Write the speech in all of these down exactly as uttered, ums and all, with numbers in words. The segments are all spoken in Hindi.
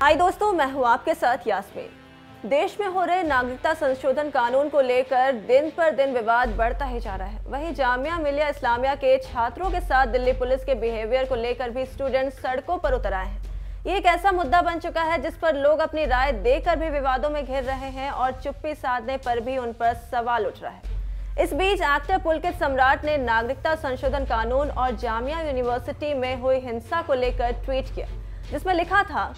हाय दोस्तों, मैं हूँ आपके साथ यास्मीन। देश में हो रहे नागरिकता संशोधन कानून को लेकर दिन पर दिन विवाद बढ़ता ही जा रहा है। वहीं जामिया मिलिया इस्लामिया के छात्रों के साथ दिल्ली पुलिस के बिहेवियर को लेकर भी स्टूडेंट्स सड़कों पर उतर आए हैं। ये एक ऐसा मुद्दा बन चुका है जिस पर लोग अपनी राय देकर भी विवादों में घिर रहे हैं और चुप्पी साधने पर भी उन पर सवाल उठ रहा है। इस बीच एक्टर पुलकित सम्राट ने नागरिकता संशोधन कानून और जामिया यूनिवर्सिटी में हुई हिंसा को लेकर ट्वीट किया, जिसमें लिखा था,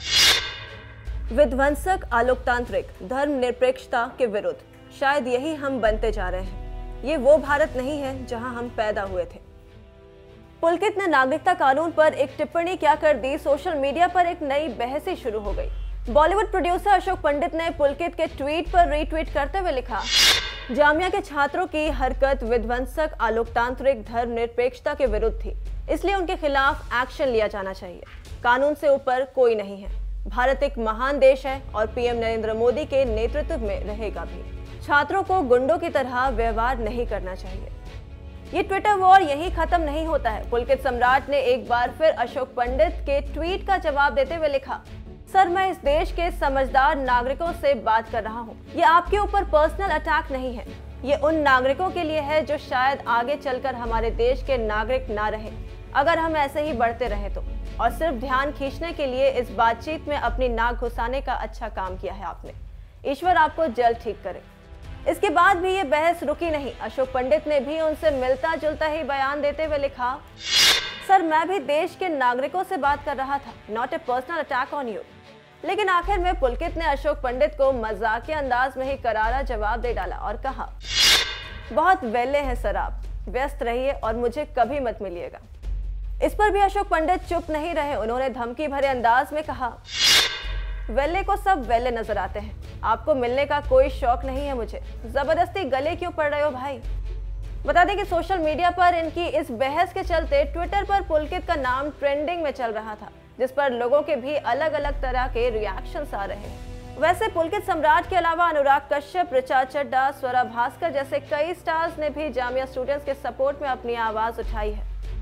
विध्वंसक आलोकतांत्रिक धर्मनिरपेक्षता के विरुद्ध शायद यही हम बनते जा रहे हैं। ये वो भारत नहीं है जहां हम पैदा हुए थे। पुलकित ने नागरिकता कानून पर एक टिप्पणी क्या कर दी, सोशल मीडिया पर एक नई बहस ही शुरू हो गई। बॉलीवुड प्रोड्यूसर अशोक पंडित ने पुलकित के ट्वीट पर रीट्वीट करते हुए लिखा, जामिया के छात्रों की हरकत विध्वंसक आलोकतांत्रिक धर्मनिरपेक्षता के विरुद्ध थी, इसलिए उनके खिलाफ एक्शन लिया जाना चाहिए। कानून से ऊपर कोई नहीं है। भारत एक महान देश है और पीएम नरेंद्र मोदी के नेतृत्व में रहेगा भी। छात्रों को गुंडों की तरह व्यवहार नहीं करना चाहिए। ये ट्विटर वॉर यही खत्म नहीं होता है। पुलकित सम्राट ने एक बार फिर अशोक पंडित के ट्वीट का जवाब देते हुए लिखा, सर, मैं इस देश के समझदार नागरिकों से बात कर रहा हूँ। ये आपके ऊपर पर्सनल अटैक नहीं है। ये उन नागरिकों के लिए है जो शायद आगे चलकर हमारे देश के नागरिक ना रहे अगर हम ऐसे ही बढ़ते रहे तो। और सिर्फ ध्यान खींचने के लिए इस बातचीत में अपनी नाक घुसाने का अच्छा काम किया है आपने। ईश्वर आपको जल्द ठीक करे। इसके बाद भी ये बहस रुकी नहीं। अशोक पंडित ने भी उनसे मिलता जुलता ही बयान देते हुए लिखा, सर, मैं भी देश के नागरिकों से बात कर रहा था, not a personal attack on you. लेकिन आखिर में पुलकित ने अशोक पंडित को मजाकिया अंदाज में ही करारा जवाब दे डाला और कहा, बहुत वेले हैं सर, आप व्यस्त रहिए और मुझे कभी मत मिलिएगा। इस पर भी अशोक पंडित चुप नहीं रहे। उन्होंने धमकी भरे अंदाज में कहा, वेले को सब वेले नजर आते हैं, आपको मिलने का कोई शौक नहीं है मुझे, जबरदस्ती गले क्यों पड़ रहे हो भाई। बता दें कि सोशल मीडिया पर इनकी इस बहस के चलते ट्विटर पर पुलकित का नाम ट्रेंडिंग में चल रहा था, जिस पर लोगों के भी अलग अलग तरह के रिएक्शंस आ रहे हैं। वैसे पुलकित सम्राट के अलावा अनुराग कश्यप, ऋचा चड्ढा, स्वरा भास्कर जैसे कई स्टार्स ने भी जामिया स्टूडेंट्स के सपोर्ट में अपनी आवाज उठाई है।